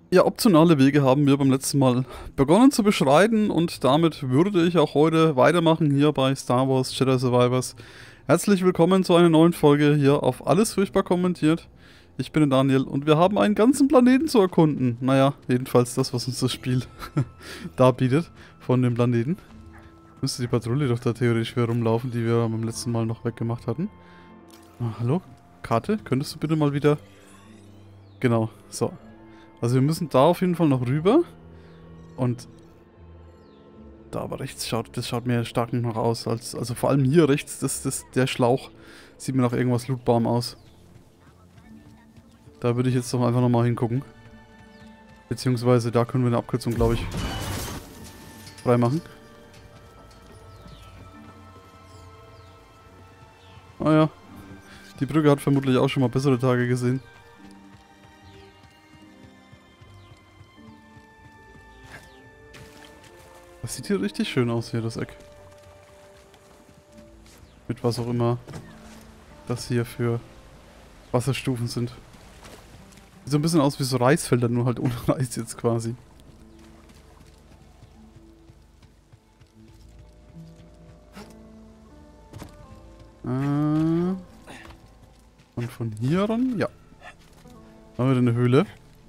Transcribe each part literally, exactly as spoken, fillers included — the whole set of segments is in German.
Ja, optionale Wege haben wir beim letzten Mal begonnen zu beschreiten und damit würde ich auch heute weitermachen hier bei Star Wars Jedi Survivors. Herzlich willkommen zu einer neuen Folge hier auf Alles furchtbar kommentiert. Ich bin der Daniel und wir haben einen ganzen Planeten zu erkunden. Naja, jedenfalls das, was uns das Spiel darbietet von dem Planeten. Müsste die Patrouille doch da theoretisch wieder rumlaufen, die wir beim letzten Mal noch weggemacht hatten. Ah, hallo? Karte? Könntest du bitte mal wieder... Genau, so. Also wir müssen da auf jeden Fall noch rüber. Und da aber rechts schaut, das schaut mir stark noch aus. Als, also vor allem hier rechts, das, das, der Schlauch sieht mir nach irgendwas lootbarem aus. Da würde ich jetzt doch einfach nochmal hingucken. Beziehungsweise da können wir eine Abkürzung, glaube ich, freimachen. Ah ja. Die Brücke hat vermutlich auch schon mal bessere Tage gesehen. Das sieht hier richtig schön aus, hier das Eck. Mit was auch immer das hier für Wasserstufen sind. Sieht so ein bisschen aus wie so Reisfelder, nur halt ohne Reis jetzt quasi. Äh, und von hier ran, ja. Haben wir eine Höhle.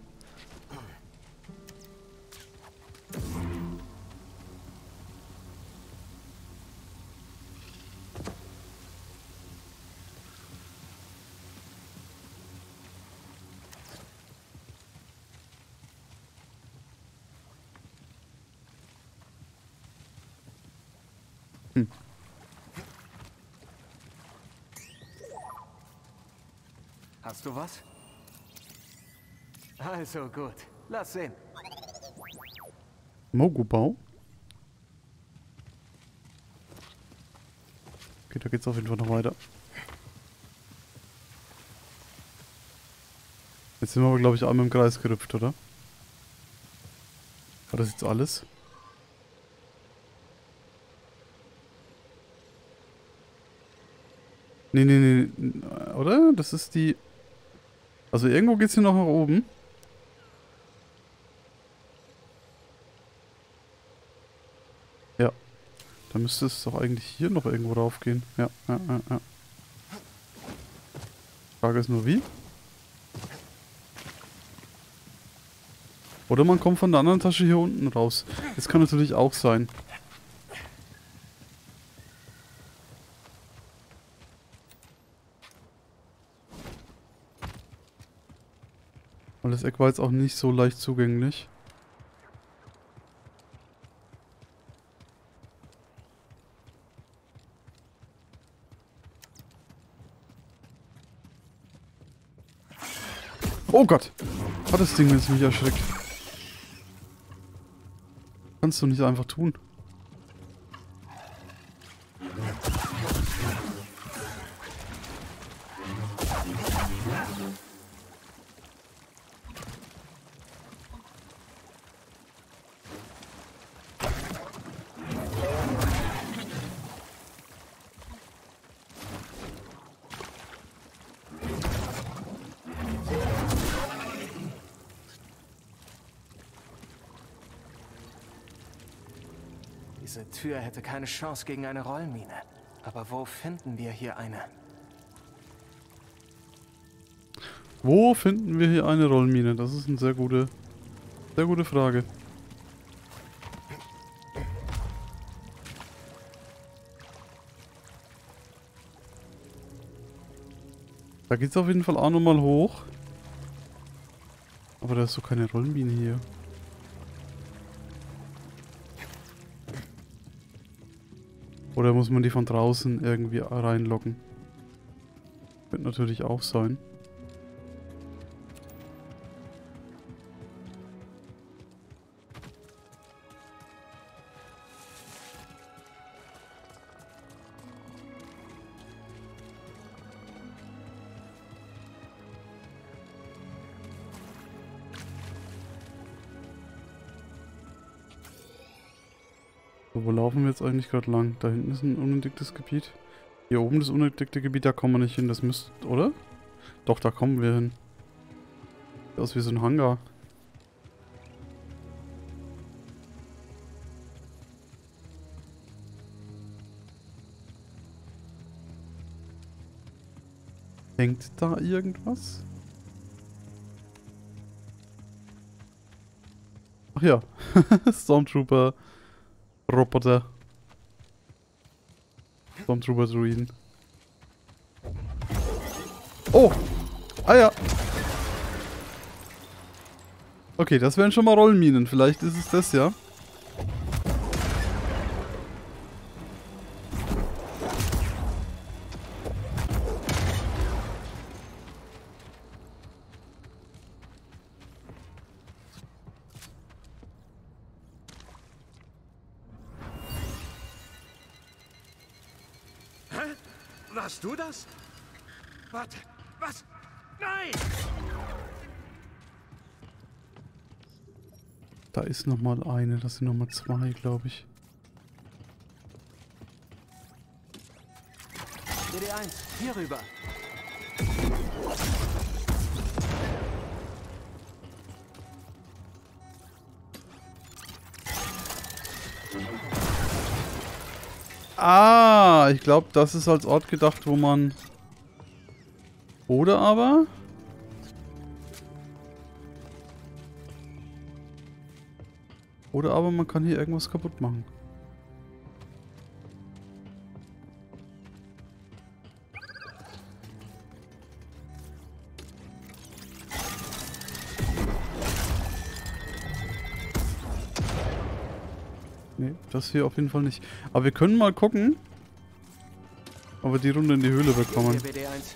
Hm. Hast du was? Also gut, lass sehen. Mogubau. Okay, da geht's auf jeden Fall noch weiter. Jetzt sind wir aber, glaube ich, einmal im Kreis gerüpft, oder? War das jetzt alles? Nee, nee, nee, oder? Das ist die... Also irgendwo geht's hier noch nach oben. Ja. Da müsste es doch eigentlich hier noch irgendwo raufgehen. Ja, ja, ja, ja. Frage ist nur wie. Oder man kommt von der anderen Tasche hier unten raus. Das kann natürlich auch sein. Weil das Eck war jetzt auch nicht so leicht zugänglich. Oh Gott! Hat das Ding jetzt mich erschreckt. Kannst du nicht einfach tun. Diese Tür hätte keine Chance gegen eine Rollmine. Aber wo finden wir hier eine? Wo finden wir hier eine Rollmine? Das ist eine sehr gute, sehr gute Frage. Da geht's auf jeden Fall auch nochmal hoch. Aber da ist so keine Rollmine hier. Oder muss man die von draußen irgendwie reinlocken? Wird natürlich auch sein. So, wo laufen wir jetzt eigentlich gerade lang? Da hinten ist ein unentdecktes Gebiet. Hier oben das unentdeckte Gebiet, da kommen wir nicht hin. Das müsste, oder? Doch, da kommen wir hin. Sieht aus wie so ein Hangar. Hängt da irgendwas? Ach ja. Stormtrooper. Roboter. Stormtrooper Druiden. Oh! Ah ja! Okay, das wären schon mal Rollminen. Vielleicht ist es das, ja. Hä? Warst du das? Warte, was? Nein! Da ist noch mal eine, das sind noch mal zwei, glaube ich. D D eins, hier rüber. Ah, ich glaube, das ist als Ort gedacht, wo man... Oder aber... Oder aber man kann hier irgendwas kaputt machen. Nee, das hier auf jeden Fall nicht. Aber wir können mal gucken, ob wir die Runde in die Höhle bekommen. Hier, B D eins.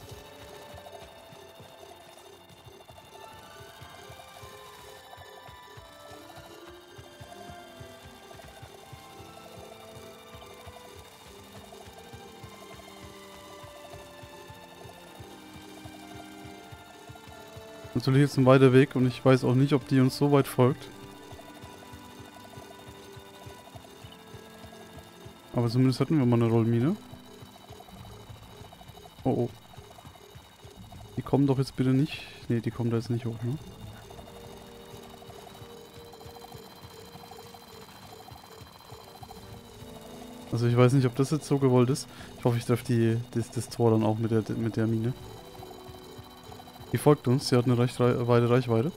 Natürlich jetzt ein weiter Weg und ich weiß auch nicht, ob die uns so weit folgt. Aber zumindest hatten wir mal eine Rollmine. Oh oh. Die kommen doch jetzt bitte nicht... Ne, die kommen da jetzt nicht hoch, ne? Also ich weiß nicht, ob das jetzt so gewollt ist. Ich hoffe, ich treffe die, das, das Tor dann auch mit der, mit der Mine. Die folgt uns, sie hat eine recht rei weite Reichweite.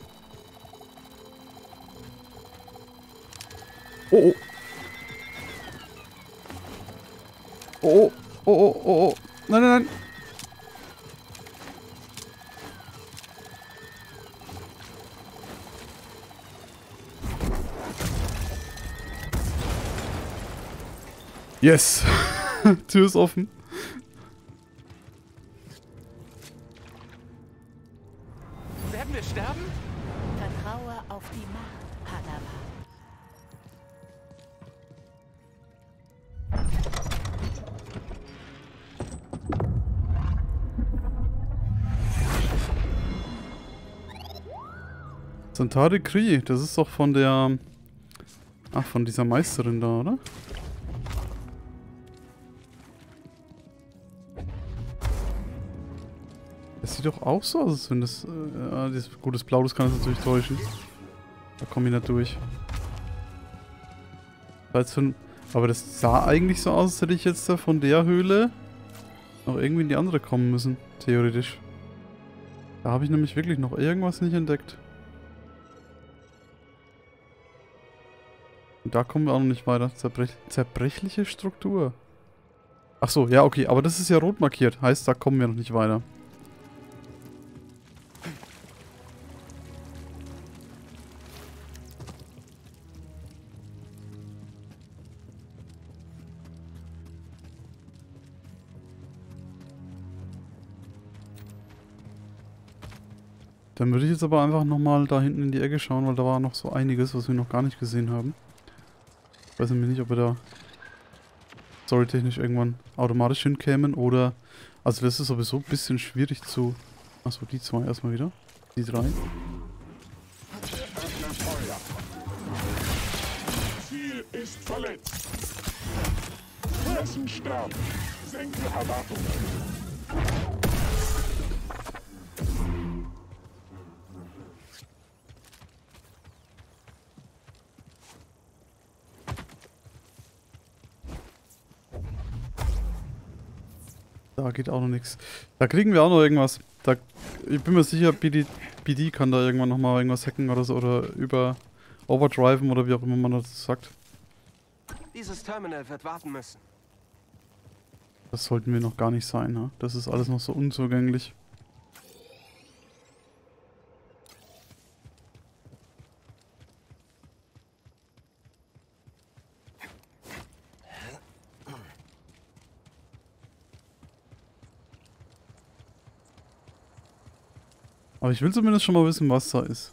Oh oh. Oh oh. Oh oh oh oh. Nein, nein, nein. Yes. Tür ist offen. Werden wir sterben? Vertraue auf die Macht, Padawan. Santari Kri, das ist doch von der... Ach, von dieser Meisterin da, oder? Das sieht doch auch so aus, als wenn das... Äh, ja, das gutes Blau, das kann es natürlich täuschen. Da komme ich nicht durch. Aber das sah eigentlich so aus, als hätte ich jetzt da von der Höhle noch irgendwie in die andere kommen müssen, theoretisch. Da habe ich nämlich wirklich noch irgendwas nicht entdeckt. Und da kommen wir auch noch nicht weiter. Zerbrech zerbrechliche Struktur. Ach so, ja okay, aber das ist ja rot markiert. Heißt, da kommen wir noch nicht weiter. Dann würde ich jetzt aber einfach nochmal da hinten in die Ecke schauen, weil da war noch so einiges, was wir noch gar nicht gesehen haben. Ich weiß nämlich nicht, ob wir da storytechnisch irgendwann automatisch hinkämen oder... Also das ist sowieso ein bisschen schwierig zu... Achso, die zwei erstmal wieder. Die drei. Ziel ist verletzt. Lassen sterben. Senke Erwartungen. Da geht auch noch nichts. Da kriegen wir auch noch irgendwas. Da, ich bin mir sicher, B D, B D kann da irgendwann nochmal irgendwas hacken oder so. Oder über Overdriven oder wie auch immer man das sagt. Dieses Terminal wird warten müssen. Das sollten wir noch gar nicht sein, ne? Das ist alles noch so unzugänglich. Aber ich will zumindest schon mal wissen, was da ist.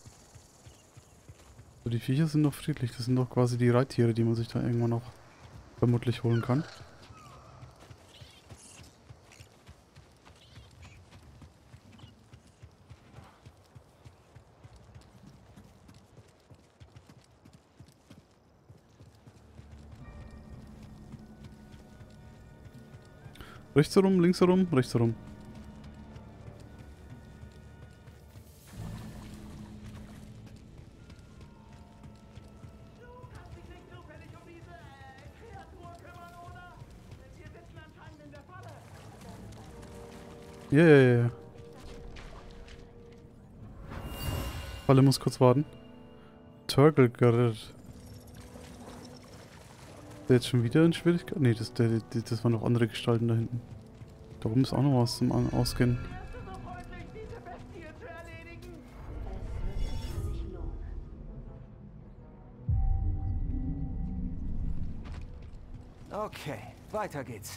So, die Viecher sind doch friedlich. Das sind doch quasi die Reittiere, die man sich da irgendwann noch vermutlich holen kann. Rechts herum, links herum, rechts herum. Ja, ja, ja, ja. Falle muss kurz warten. Turgle gerät. Der jetzt schon wieder in Schwierigkeit? Ne, das, der, der, das waren noch andere Gestalten da hinten. Da oben ist auch noch was zum An Ausgehen. Okay, weiter geht's.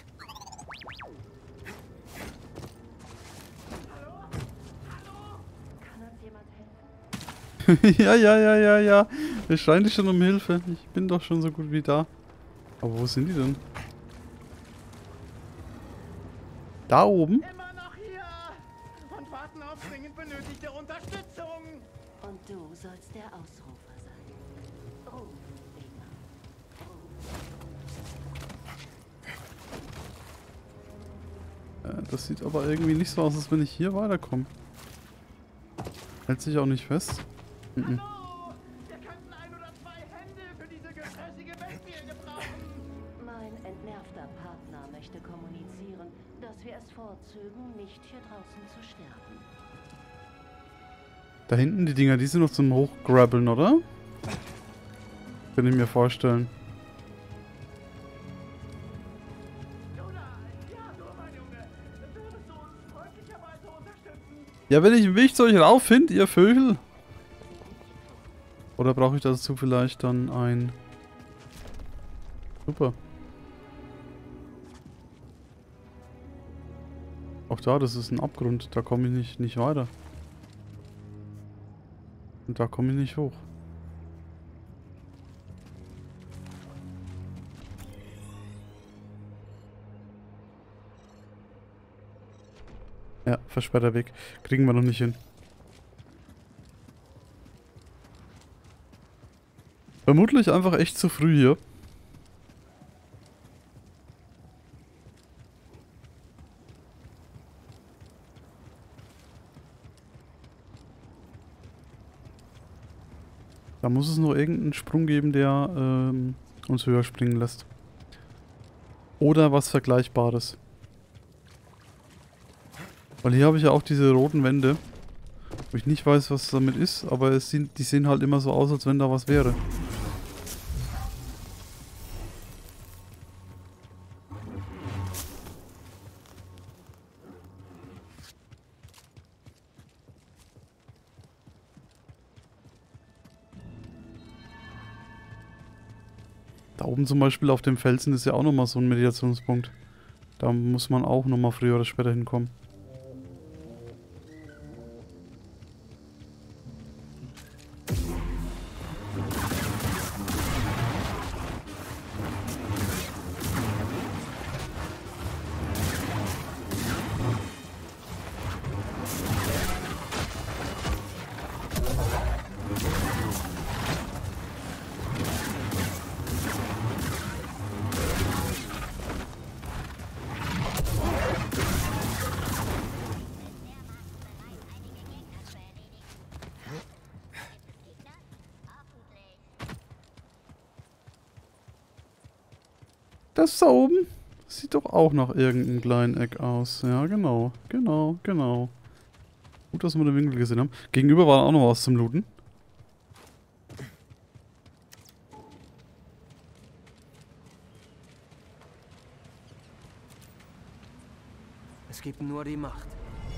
ja, ja, ja, ja, ja. Wir schreien dich schon um Hilfe. Ich bin doch schon so gut wie da. Aber wo sind die denn? Da oben? Immer noch hier und warten auf dringend benötigte Unterstützung. Und du sollst der Ausrufer sein. Ruf, Gegner. Ruf. Äh, das sieht aber irgendwie nicht so aus, als wenn ich hier weiterkomme. Hält sich auch nicht fest. Mhm. Hallo! Wir könnten ein oder zwei Hände für diese gefräßige Bestie gebrauchen. Mein entnervter Partner möchte kommunizieren, dass wir es vorzögen, nicht hier draußen zu sterben. Da hinten die Dinger, die sind noch zum Hochgrabbeln, oder? Kann ich mir vorstellen. Ja, wenn ich einen Weg zu euch rauf finde, ihr Vögel. Oder brauche ich dazu vielleicht dann ein... Super. Auch da, das ist ein Abgrund. Da komme ich nicht, nicht weiter. Und da komme ich nicht hoch. Ja, versperrter Weg. Kriegen wir noch nicht hin. Vermutlich einfach echt zu früh hier. Da muss es nur irgendeinen Sprung geben, der ähm, uns höher springen lässt. Oder was Vergleichbares. Weil hier habe ich ja auch diese roten Wände. Wo ich nicht weiß, was damit ist, aber es sind, die sehen halt immer so aus, als wenn da was wäre. Da oben zum Beispiel auf dem Felsen ist ja auch nochmal so ein Meditationspunkt. Da muss man auch nochmal früher oder später hinkommen. Das da oben sieht doch auch nach irgendeinem kleinen Eck aus. Ja, genau. Genau, genau. Gut, dass wir den Winkel gesehen haben. Gegenüber war auch noch was zum Looten. Es gibt nur die Macht.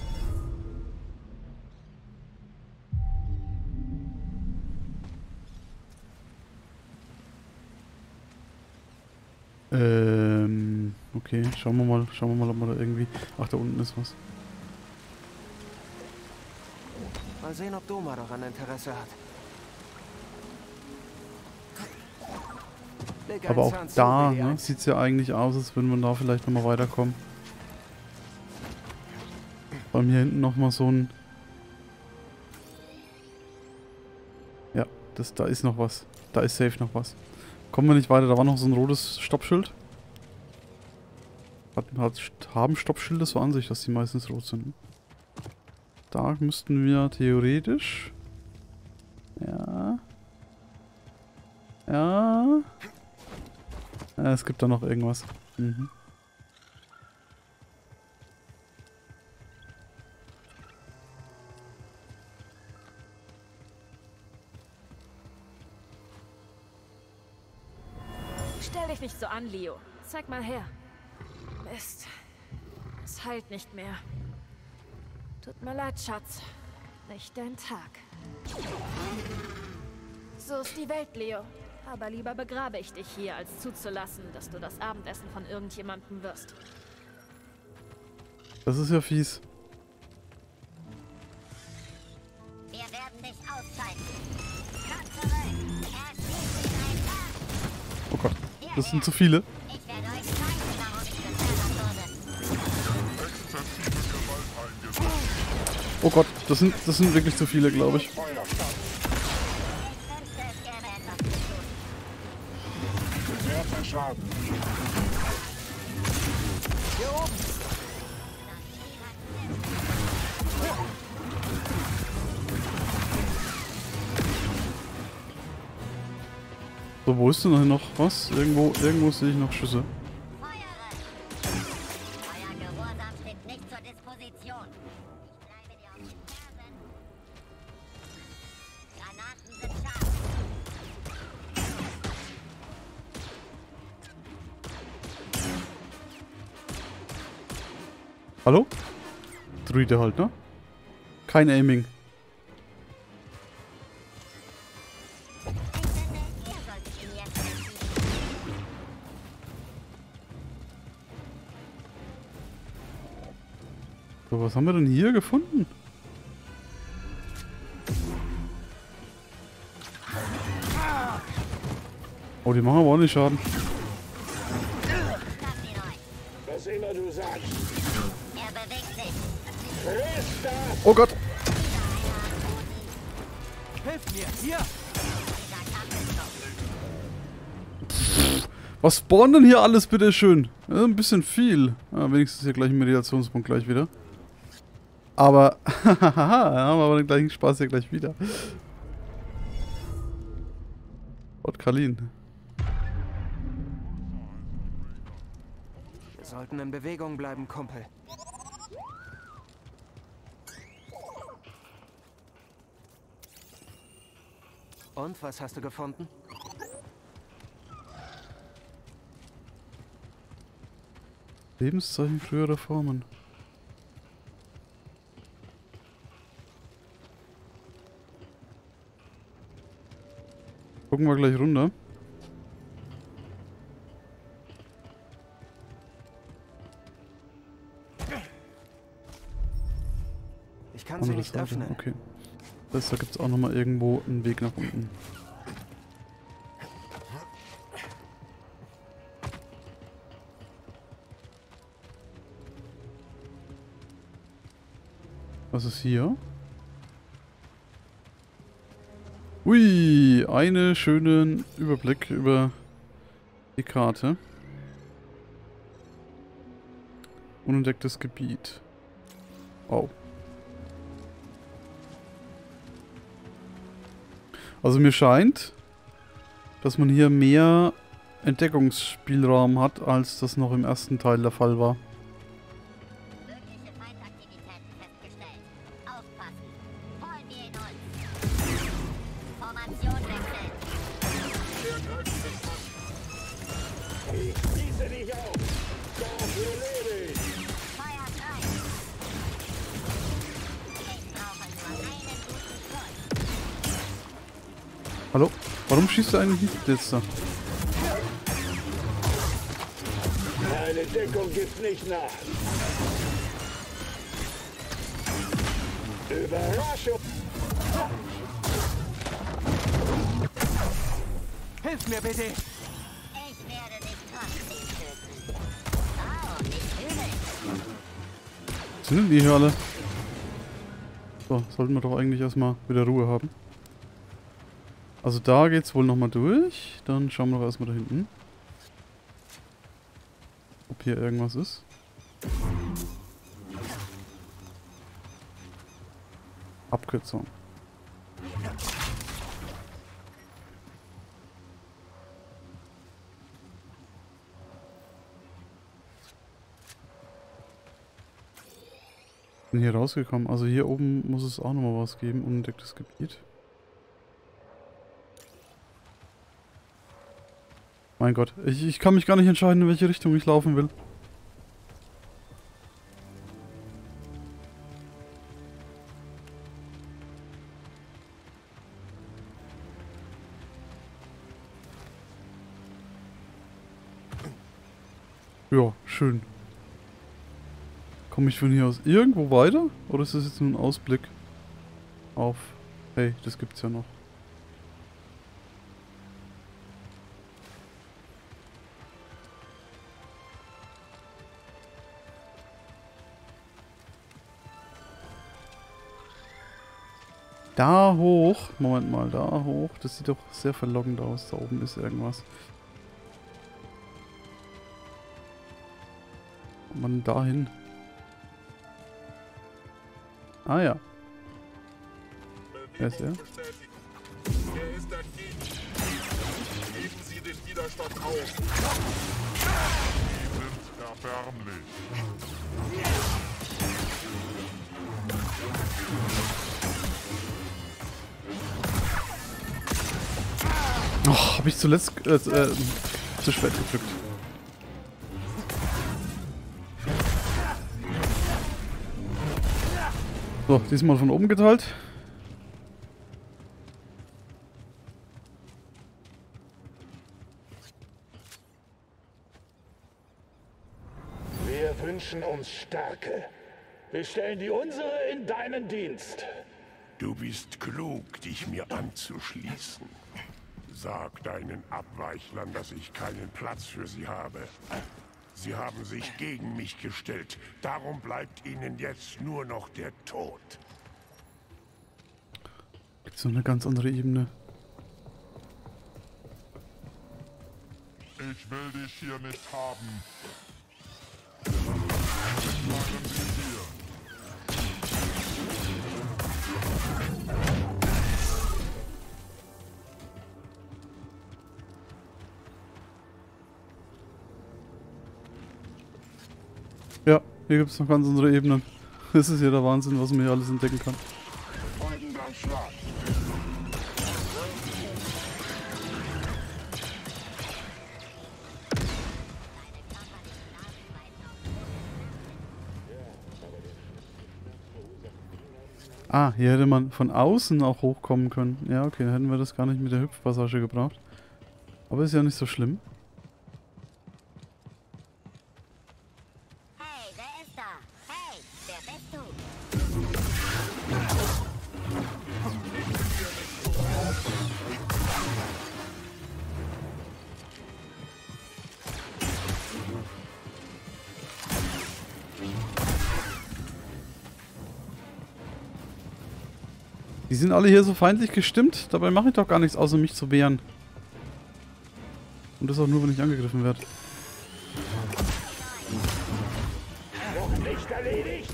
Ähm, okay, schauen wir mal, schauen wir mal, ob wir da irgendwie... Ach, da unten ist was. Mal sehen, ob Doma daran Interesse hat. Leg Aber einen auch Zahn zu, da B D ne, eins. sieht es ja eigentlich aus, als würden wir da vielleicht nochmal weiterkommen. Bei mir hinten nochmal so ein... Ja, das, da ist noch was. Da ist safe noch was. Kommen wir nicht weiter, da war noch so ein rotes Stoppschild. Hat, hat, haben Stoppschilder so an sich, dass die meistens rot sind. Da müssten wir theoretisch... Ja... Ja... Ja, es gibt da noch irgendwas. Mhm. Stell dich nicht so an, Leo. Zeig mal her. Mist. Es heilt nicht mehr. Tut mir leid, Schatz. Nicht dein Tag. So ist die Welt, Leo. Aber lieber begrabe ich dich hier, als zuzulassen, dass du das Abendessen von irgendjemandem wirst. Das ist ja fies. Wir werden dich ausschalten. Komm zurück. Erschießen ein Paar. Oh Gott, das sind zu viele. Ich werde euch zeigen, warum ich befördert wurde. Oh Gott, das sind, das sind wirklich zu viele, glaube ich. Ich wünschte, es gäbe etwas zu tun. Sehr viel Schaden. Hier oben! So, wo ist denn noch was? Irgendwo, irgendwo sehe ich noch Schüsse. Feuere! Euer Gehorsam steht nicht zur Disposition. Ich bleibe dir auf den Fersen. Granaten sind scharf. Hallo? Druide halt, ne? Kein Aiming. Ich finde, ihr solltet ihn jetzt erschießen. So, was haben wir denn hier gefunden? Oh, die machen aber auch nicht Schaden. Schnappt ihn euch. Was immer du sagst. Er bewegt sich. Christa! Oh Gott! Hilf mir! Hier! Dieser Kampf ist noch. Was spawnt denn hier alles, bitteschön? Ja, ein bisschen viel. Ja, wenigstens hier gleich ein Meditationspunkt gleich wieder. Aber, hahaha, haben wir aber den gleichen Spaß hier gleich wieder. Gott, Kalin. Wir sollten in Bewegung bleiben, Kumpel. Und, was hast du gefunden? Lebenszeichen früherer Formen. Gucken wir gleich runter. Ich kann sie Andere nicht Seite, öffnen. okay. Das heißt, da gibt es auch nochmal irgendwo einen Weg nach unten. Was ist hier? Ui, einen schönen Überblick über die Karte. Unentdecktes Gebiet. Oh. Also mir scheint, dass man hier mehr Entdeckungsspielraum hat, als das noch im ersten Teil der Fall war. Mögliche Feindaktivitäten festgestellt. Aufpassen. Holen wir ihn uns. Formation wechseln. Ich schieße dich auf. Dafür lebe ich. Feuer frei. Ich brauche nur einen guten Schuss. Hallo? Warum schießt er eigentlich nicht jetzt da? Meine Deckung gibt nicht nach. Überraschung. Hilf mir bitte! Ich werde dich trotzdem töten. Oh, nicht übel. Sind denn die hier alle? So, sollten wir doch eigentlich erstmal wieder Ruhe haben. Also da geht's wohl nochmal durch. Dann schauen wir doch erstmal da hinten. Ob hier irgendwas ist. Abkürzung. Bin hier rausgekommen. Also hier oben muss es auch nochmal was geben. Unentdecktes Gebiet. Mein Gott, ich, ich kann mich gar nicht entscheiden, in welche Richtung ich laufen will. Ja, schön. Komme ich von hier aus irgendwo weiter? Oder ist das jetzt nur ein Ausblick auf... Hey, das gibt's ja noch. Da hoch. Moment mal, da hoch. Das sieht doch sehr verlockend aus. Da oben ist irgendwas. Kommt man dahin? Ah ja. Wer ist er? Er ist entgegen. Geben Sie den Widerstand auf. Sie sind erbärmlich. Oh, habe ich zuletzt äh, äh, zu spät gedrückt. So, diesmal von oben geteilt. Wir wünschen uns Stärke. Wir stellen die unsere in deinen Dienst. Du bist klug, dich mir anzuschließen. Sag deinen Abweichlern, dass ich keinen Platz für sie habe. Sie haben sich gegen mich gestellt. Darum bleibt ihnen jetzt nur noch der Tod. Gibt's noch eine ganz andere Ebene? Ich will dich hier nicht haben. Bleiben Sie hier. Ja, hier gibt es noch ganz andere Ebenen. Das ist ja der Wahnsinn, was man hier alles entdecken kann. Folgender Schlag. Ah, hier hätte man von außen auch hochkommen können. Ja, okay, dann hätten wir das gar nicht mit der Hüpfpassage gebraucht. Aber ist ja nicht so schlimm. Hey, wer ist da? Hey, wer bist du? Die sind alle hier so feindlich gestimmt. Dabei mache ich doch gar nichts, außer mich zu wehren. Und das auch nur, wenn ich angegriffen werde. Noch nicht erledigt.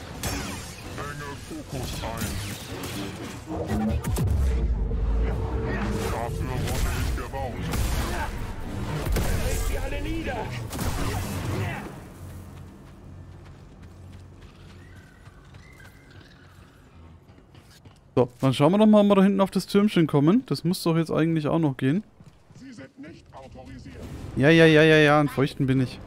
Enge Fokus ein. Dafür wurde ich gebaut. So, dann schauen wir doch mal, ob wir da hinten auf das Türmchen kommen. Das muss doch jetzt eigentlich auch noch gehen. Sie sind nicht autorisiert. Ja, ja, ja, ja, ja, an Feuchten bin ich.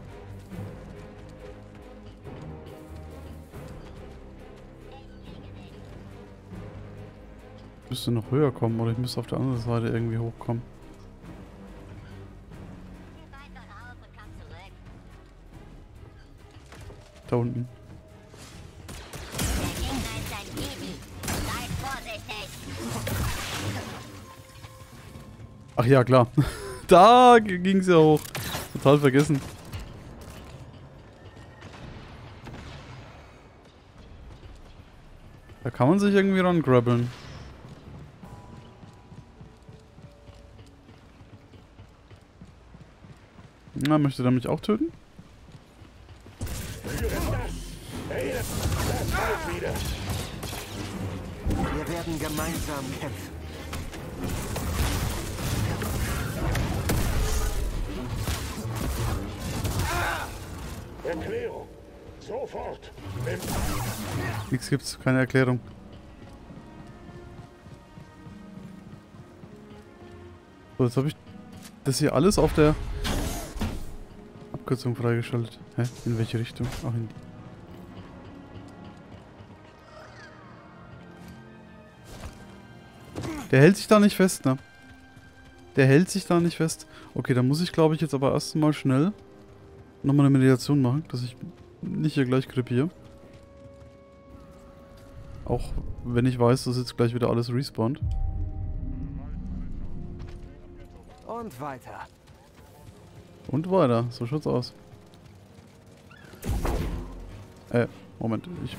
Ich müsste noch höher kommen oder ich müsste auf der anderen Seite irgendwie hochkommen. Seid doch auf und kommt zurück. Da unten. Der Gegner ist ein Baby. Seid vorsichtig. Ach ja, klar. Da ging es ja hoch. Total vergessen. Da kann man sich irgendwie rangrabbeln. Na, möchte der mich auch töten? Wir werden gemeinsam kämpfen. Erklärung. Sofort. Nichts gibt's, keine Erklärung. So, jetzt habe ich das hier alles auf der Abkürzung freigeschaltet. Hä? In welche Richtung? Ach, in die. Der hält sich da nicht fest, ne? Der hält sich da nicht fest. Okay, dann muss ich, glaube ich, jetzt aber erst mal schnell nochmal eine Meditation machen, dass ich nicht hier gleich krepiere. Auch wenn ich weiß, dass jetzt gleich wieder alles respawnt. Und weiter. Und weiter. So schaut's aus. Äh, Moment. Ich...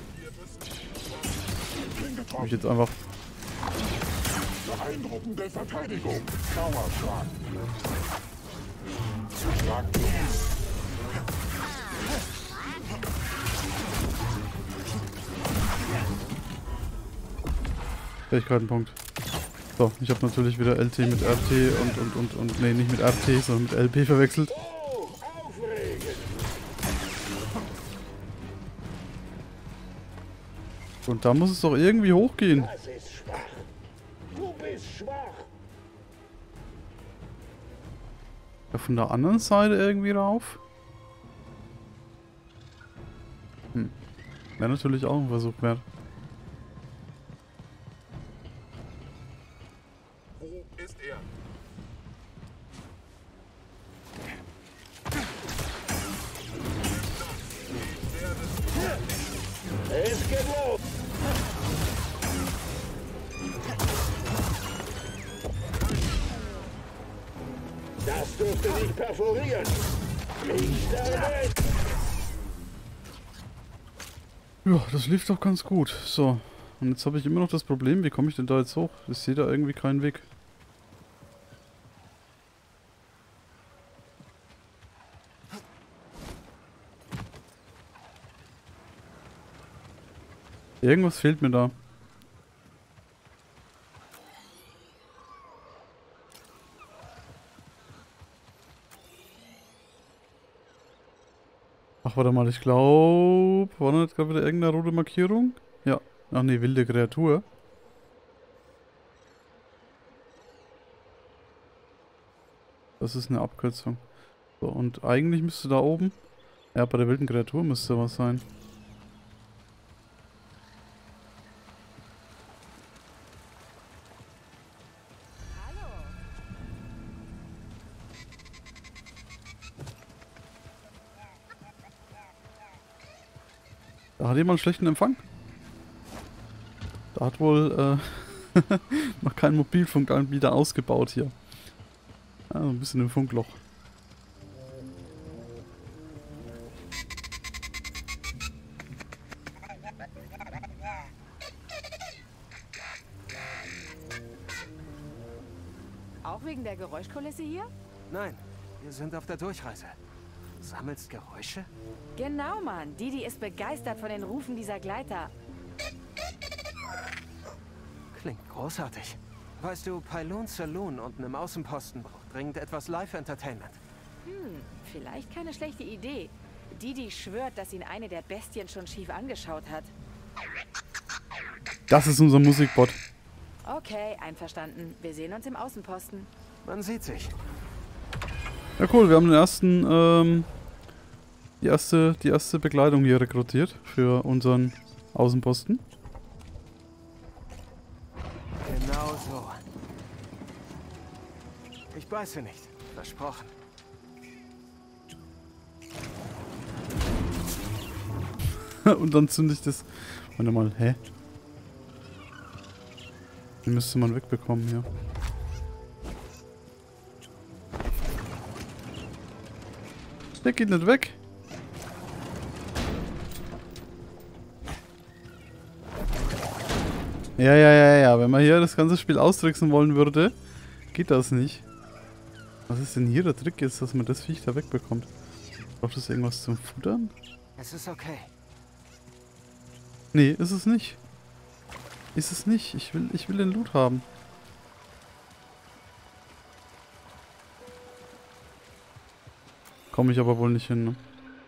Hab ich jetzt einfach... Beeindruckende Verteidigung. Dauerschlag. Schlag. Fähigkeitenpunkt. So, ich habe natürlich wieder L T mit R T und, und, und, und, nee, nicht mit R T, sondern mit L P verwechselt. Oh, aufregend. Und da muss es doch irgendwie hochgehen. Das ist schwach. Du bist schwach. Ja, von der anderen Seite irgendwie rauf. Hm. Wäre natürlich auch ein Versuch wert. Wo ist er? Es geht los. Das dürfte nicht perforieren. Ich damit. Ja, das lief doch ganz gut. So, und jetzt habe ich immer noch das Problem, wie komme ich denn da jetzt hoch? Ich sehe da irgendwie keinen Weg. Irgendwas fehlt mir da. Ach, warte mal, ich glaube... War da nicht gerade wieder irgendeine rote Markierung? Ja. Ach nee, wilde Kreatur. Das ist eine Abkürzung. So, und eigentlich müsste da oben... Ja, bei der wilden Kreatur müsste was sein. Da hat jemand schlechten Empfang. Da hat wohl äh, noch kein Mobilfunkanbieter ausgebaut hier. Ja, so ein bisschen im Funkloch. Auch wegen der Geräuschkulisse hier? Nein, wir sind auf der Durchreise. Du sammelst Geräusche? Genau, Mann. Didi ist begeistert von den Rufen dieser Gleiter. Klingt großartig. Weißt du, Pylon Saloon unten im Außenposten braucht dringend etwas Live-Entertainment. Hm, vielleicht keine schlechte Idee. Didi schwört, dass ihn eine der Bestien schon schief angeschaut hat. Das ist unser Musikbot. Okay, einverstanden. Wir sehen uns im Außenposten. Man sieht sich. Ja cool, wir haben den ersten, ähm, die erste, die erste Bekleidung hier rekrutiert für unseren Außenposten. Genau so. Ich beiße nicht. Versprochen. Und dann zünde ich das... Warte mal, hä? Den müsste man wegbekommen hier. Der geht nicht weg. Ja, ja, ja, ja. Wenn man hier das ganze Spiel austricksen wollen würde, geht das nicht. Was ist denn hier der Trick jetzt, dass man das Viech da wegbekommt? Braucht das irgendwas zum Futtern? Es ist okay. Nee, ist es nicht. Ist es nicht. Ich will, ich will den Loot haben. Komme ich aber wohl nicht hin, ne?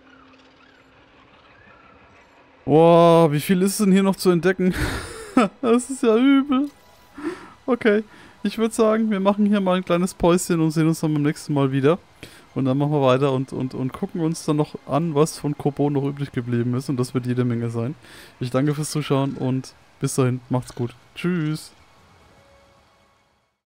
Boah, wie viel ist denn hier noch zu entdecken? Das ist ja übel. Okay, ich würde sagen, wir machen hier mal ein kleines Päuschen und sehen uns dann beim nächsten Mal wieder. Und dann machen wir weiter und, und, und gucken uns dann noch an, was von Kobo noch übrig geblieben ist. Und das wird jede Menge sein. Ich danke fürs Zuschauen und bis dahin, macht's gut. Tschüss.